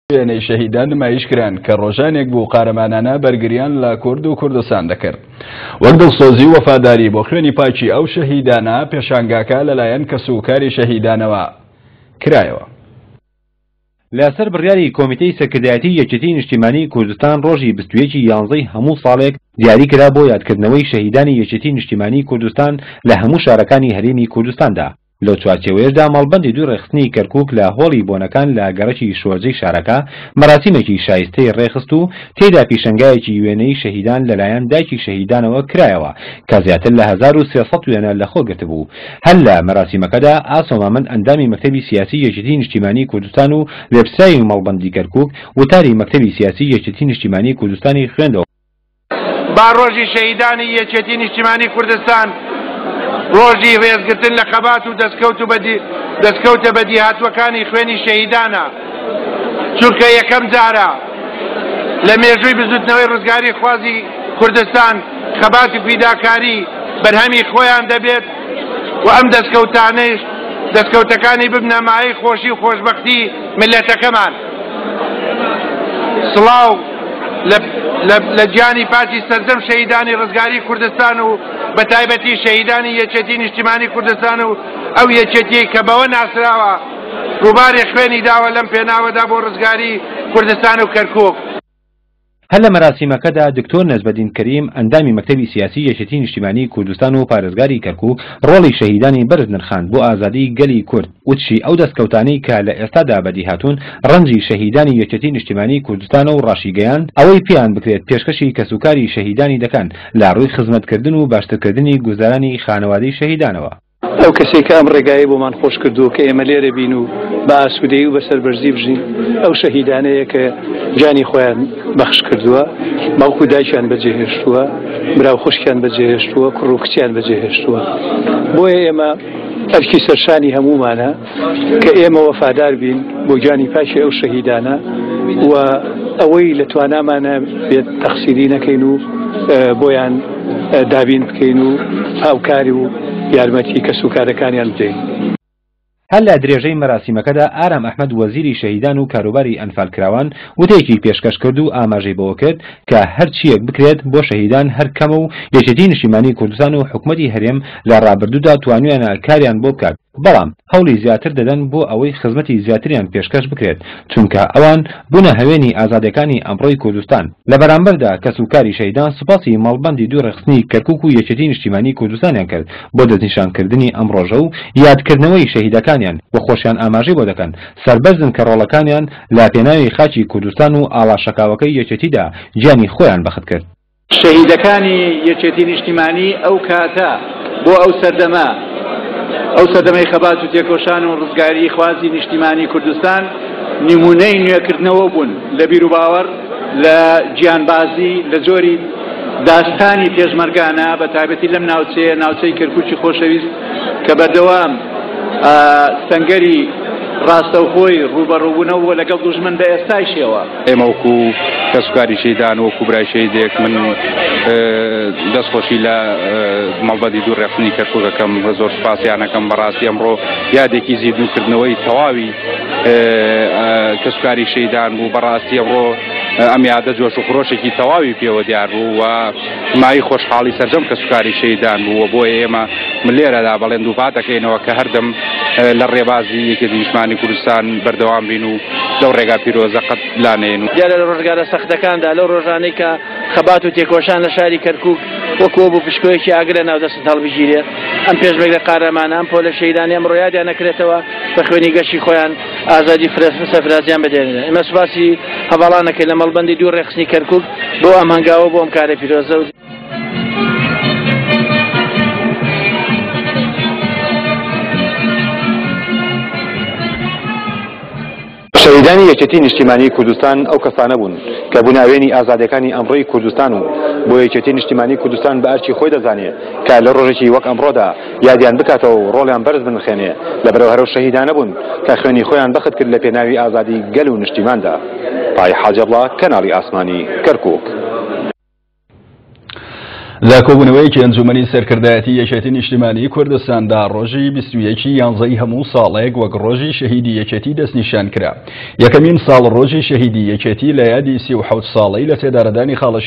وێنەی شەهیدان نمایشکران کە ڕۆژانێک بوو قارەمانانە بەرگریان لە کورد و کوردستان دەکرد. وەک دڵسۆزی و وەفاداری بۆ خوێنی پاچی ئەو شەهیدانە پێشانگاکە لەلایەن کەسوکاری شەهیدانەوە کرایەوە. لەسەر بڕیاری کۆمیتەی سەرکردایەتی یەکێتی نیشتیمانی کوردستان ڕۆژی 21 یانزەی هەموو ساڵێک دیاری کرا بۆ یادکردنەوەی شەهیدانی یەکێتی نیشتیمانی کوردستان لە هەموو شارەکانی هەرێمی کوردستاندا. لەو چوارچێوەیەشدا مەڵبەندی دوو ڕێخستنی کەرکووک لە هۆڵی بۆنەکان لە گەڕەکی شۆرجەی شارەکە مەراسیمێکی شایستەی ڕێخست و تێدا پیشەنگایەکی وێنەی شەهیدان لەلایەن دایکی شەهیدانەوە کرایەوە کە زیاتر لە 1300 وێنە لەخۆ گرتبوو. هەر لە مەراسیمەکەدا ئاسۆمامەند ئەندامی مەکتەبی سیاسی یەکێتی نیشتیمانی کوردستان و وێبسایتی مەڵبەندی کەرکووک وتاری مەکتەبی سیاسی یەکێتی نیشتیمانی کوردستانی خوێندەوە. با ڕۆژی شەهیدانی یەکێتی نیشتیمانی کوردستان ڕۆژی ڕێزگرتن لە خەبات و دەستکەوتە بە دیهاتوەکانی خوێنی شەهیدانە، چونکە یەکەم جارە لە مێژووی بزوتنەوەی ڕزگاری خوازی کوردستان خەباتی پیداکاری بەرهەمی خۆیان دەبێت و ئەم دەستکەوتەکانی ببنە مایەی خۆشی و خۆشبەختی ملەتەکەمان. سڵاو لە گیانی پاچی سەردەم شەهیدانی ڕزگاری کوردستان و بە تایبەتی شەهیدانی یەکێتی نیشتیمانی کوردستان و ئەو یەکێتی کە بەوە ناسراوە ڕووباری خوێنی داوە لەم پێناوەدا بۆ ڕزگاری کوردستان و کەرکووک. هەر لە مەراسیمەکەدا دکتۆر نەزبەدین کەریم ئەندامی مەکتەبی سیاسی یەکێتی نیشتیمانی کوردستان و پارێزگاری کەرکووک ڕۆڵی شەهیدانی بەرز نرخاند بۆ ئازادی گەلی کورد وتشی ئەو دەستکەوتانەی کە لە ئێستادا بەدی هاتوون ڕەنجی شەهیدانی یەکێتی نیشتیمانی کوردستان و ڕاشیگەیان ئەوەی پێیان بکرێت پێشکەشی کەسوکاری شەهیدانی دەکەن لە ڕووی خزمەتکردن و باشترکردنی گوزارانی خانەوادەی شەهیدانەوە. ئەو کەسێک کە ئەم ڕێگایە بۆمان خۆش کردووە کە ئێمە لێرە بین و بە ئاسوودەیی و بەسەر بەرزی بژین ئەو شەهیدانەیە کە جانی خۆیان بەخش کردووە، باوکو دایکیان بەجێهێشتووە، براو خوشکیان بەجێهێشتووە، کوڕ و کچیان بەجێهێشتووە. بۆیە ئێمە ئەرکی سەرشانی هەمومانە کە ئێمە وەفادار بین بۆ جانی پاکی ئەو شەهیدانە و ئەوەی لە توانامانە بێت تەخسیری نەکەین و بۆیان دابین بکەین و هاوکاری و یارمەتی کەسوکارەکانیان بدەین. هەر لە درێژەی مەراسیمەکەدا ئارام ئەحمەد وەزیری شەهیدان و کاروباری ئەنفالکراوان وتەیەکی پێشکەش کرد و ئاماژەی بەوە کرد کە هەر چیەک بکرێت بۆ شەهیدان هەر کەمە و یەکێتی نیشتیمانی کوردستان و حکومەتی هەرێم لە ڕابردوودا توانویانە کاریان بۆ بکات، بەڵام هەوڵی زیاتر دەدەن بۆ ئەوەی خزمەتی زیاتریان پێشکەش بکرێت چونکە ئەوان بوونە هەوێنی ئازادەکانی ئەمڕۆی کوردستان. لە بەرامبەردا کەسوکاری شەهیدان سوپاسی مەڵبەندی دوو ڕێخستنی کەرکووک و یەکێتی نیشتیمانی کوردستانیان کرد بۆ دەستنیشانکردنی ئەم ڕۆژە و یادکردنەوەی شەهیدەکانیان و خۆشیان ئاماژەی بۆ دەکەن سەربەرزن کە ڕۆڵەکانیان لە پێناوی خاچی کوردستان و ئاڵاشەکاوەکەی یەکێتیدا گیانی خۆیان بەخت کرد. شەهیدەکانی یەکێتی نیشتیمانی ئەو کاتە بۆ ئەو سەردەمەی خەبات و تێکۆشان و ڕزگاری خوازی نیشتیمانی کوردستان نمونەی نوێکردنەوە بوون لە بیر و باوەڕ، لە گیانبازی، لە زۆری داستانی پێشمەرگانە بە تایبەتی لەم ناوچەی کەرکووکی خۆشەویست کە بەردەوام سەنگەری ڕاستەوخۆی ڕوبەڕووبوونەوە لەگەڵ دوژمن بە ئێستایشەوە. ئێمە وەکو کەسوکاری شەهیدان وەکو برای شەهیدێک من دەستخۆشی لە مەڵبەندی دوو ڕێخستنی کەرکووکەکەم زۆر سوپاسیانەکەم بەڕاستی ئەمڕۆ یادێکی زیندووکردنەوەی تەواوی کەسوکاری شەهیدان بوو. بەڕاستی ئەمڕۆ ئەم یادە جۆش و خۆشێکی تەواوی پێوە دیار بوو و مای خۆشحاڵی سەرجەم کەسوکاری شەهیدان بوو. بۆیە ئێمە من لێرەدا بەڵێن دووپات دەکەینەوە کە هەردەم لە ڕێبازی یەکێتی نیشتیمانی کوردستان بەردەوام بین و لەو ڕێگا پیرۆزە قەت لانێن. دیارە لە ڕۆژگارە سەختەکاندا لەو ڕۆژانەی کە خەبات و تێکۆشان لە شاری کەرکووک وەکو بوو پشکۆیەکی ئاگرە ناودەست هەڵبژیرێت، ئەم پێشبێکە قارەمانە ئەم پۆلە شەهیدانی ئەمڕۆ یادیان نەکرێتەوە بە خوێنی گەشتی خۆیان ئازادی سەفرازیان بدێنێت. ئێمە سوپاسی هەواڵانەکەی لە مەڵبەندی دوو ڕێخستنی کەرکووک بۆ ئەم هەنگاوە بۆ ئەم کارە پیرۆزە و شەهیدانی یەکێتی نیشتیمانی کوردستان ئەو کەسانە بوون کە بووناوێنی ئازادەکانی ئەمڕۆی کوردستان و بۆ یەکێتی نیشتیمانی کوردستان بە ئەرچی خۆی دەزانێت کە لە ڕۆژێکی وەک ئەمڕۆدا یادیان بکاتەوە و ڕۆڵیان بەرز بنخێنێ لەبەرەوە هەرو شەهیدانە بوون کە خوێنی خۆیان بەخت کرد لە پێناوی ئازادی گەل و نیشتیماندا. پای حاجەبڵا، کەناڵی ئاسمانی کەرکووک. لە کۆبوونەوەیەکی ئەنجومەنی سەرکردایەتی یەکێتی نیشتیمانی کوردستاندا ڕۆژی 21 یانزەی هەموو ساڵێک وەک ڕۆژی شەهیدی یەکێتی دەستنیشان کرا. یەکەمین ساڵ ڕۆژی شەهیدی یەکێتی لە یادی 37 ساڵەی لە سێدارەدانی خاڵە